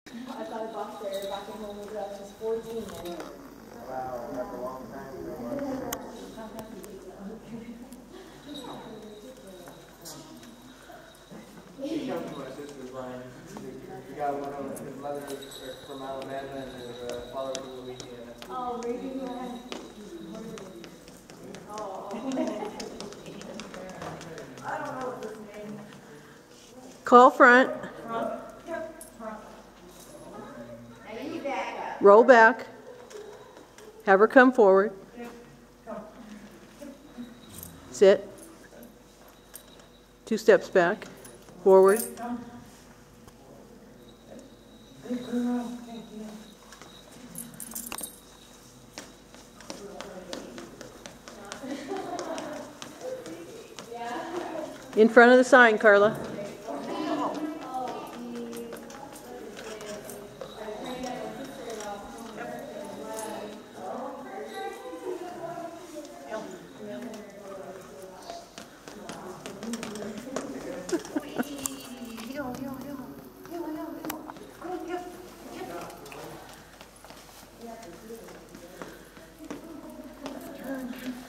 I thought I bought there back at home when I was 14. Wow, that's a long time ago. He comes from my sister's line. We got one of his mother from Alabama and his father from Louisiana. Oh, really? Oh. I don't know what this name. Call front. Roll back. Have her come forward. Sit. 2 steps back. Forward. In front of the sign, Karla. Turn.